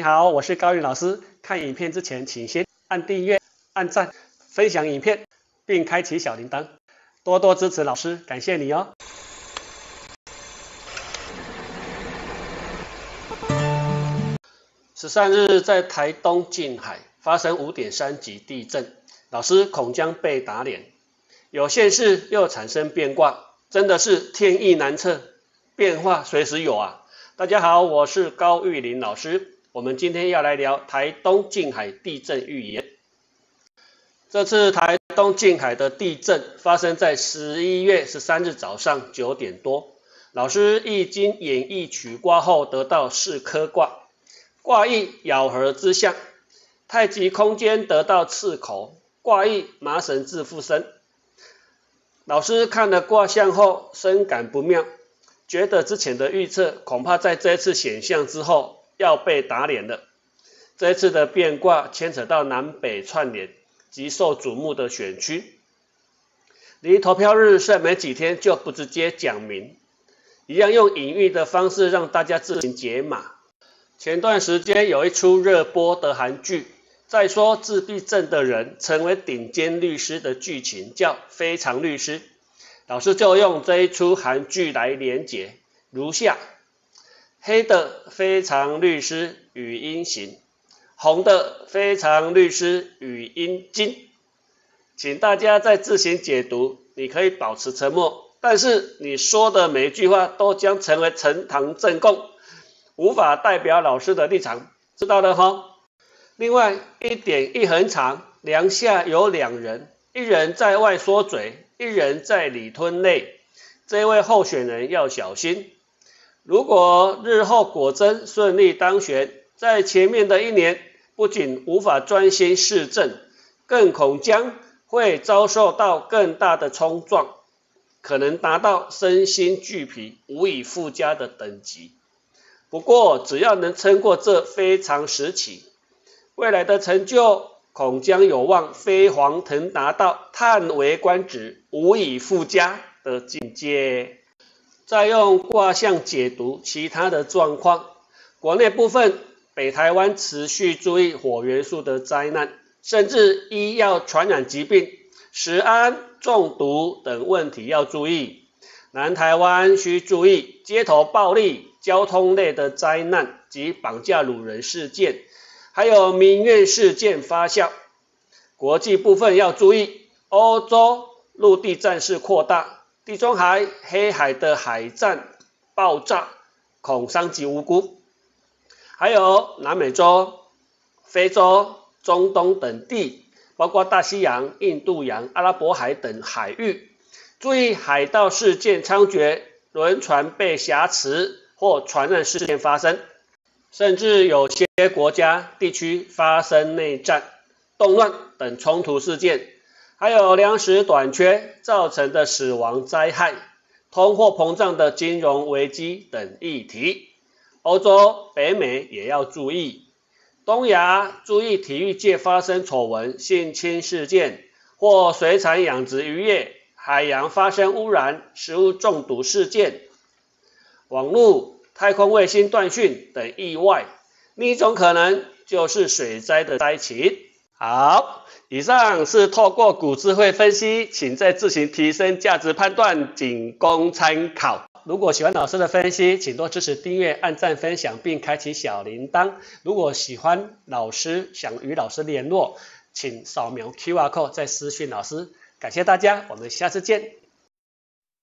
你好，我是高云老师。看影片之前，请先按订阅、按赞、分享影片，并开启小铃铛，多多支持老师，感谢你哦。13日在台东近海发生5.3级地震，老师恐将被打脸。有县市又产生变卦，真的是天意难测，变化随时有啊。大家好，我是高玉林老师，我们今天要来聊台东近海地震预言。这次台东近海的地震发生在11月13日早上9点多，老师易经演绎取卦后得到4颗卦，卦意咬合之象，太极空间得到刺口，卦意麻绳自附身。老师看了卦象后深感不妙，觉得之前的预测恐怕在这次显象之后要被打脸了。这次的变卦牵扯到南北串联及受瞩目的选区，离投票日剩没几天就不直接讲明，一样用隐喻的方式让大家自行解码。前段时间有一出热播的韩剧，在说自闭症的人成为顶尖律师的剧情，叫《非常律师》。老师就用这一出韩剧来连结，如下：黑的非常律师语音型，红的非常律师语音金。请大家再自行解读，你可以保持沉默，但是你说的每一句话都将成为呈堂证供，无法代表老师的立场，知道了齁？另外，一点一横长，梁下有2人，一人在外说嘴，一人在里吞泪。这位候选人要小心，如果日后果真顺利当选，在前面的1年不仅无法专心市政，更恐将会遭受到更大的冲撞，可能达到身心俱疲、无以复加的等级。不过，只要能撑过这非常时期，未来的成就恐将有望飞黄腾达到叹为观止、无以复加的境界。再用卦象解读其他的状况。国内部分，北台湾持续注意火元素的灾难，甚至医药传染疾病、食安、中毒等问题要注意。南台湾需注意街头暴力、交通类的灾难及绑架掳人事件，还有民怨事件发酵。国际部分要注意欧洲陆地战事扩大，地中海、黑海的海战爆炸，恐伤及无辜。还有南美洲、非洲、中东等地，包括大西洋、印度洋、阿拉伯海等海域，注意海盗事件猖獗，轮船被挟持或船难事件发生，甚至有些国家地区发生内战、动乱等冲突事件，还有粮食短缺造成的死亡灾害、通货膨胀的金融危机等议题。欧洲、北美也要注意，东亚注意体育界发生丑闻、性侵事件，或水产养殖渔业、海洋发生污染、食物中毒事件，网络、太空卫星断讯等意外。另一种可能就是水灾的灾情。好，以上是透过古智慧分析，请再自行提升价值判断，仅供参考。如果喜欢老师的分析，请多支持订阅、按赞、分享，并开启小铃铛。如果喜欢老师，想与老师联络，请扫描 QR Code 再私讯老师。感谢大家，我们下次见。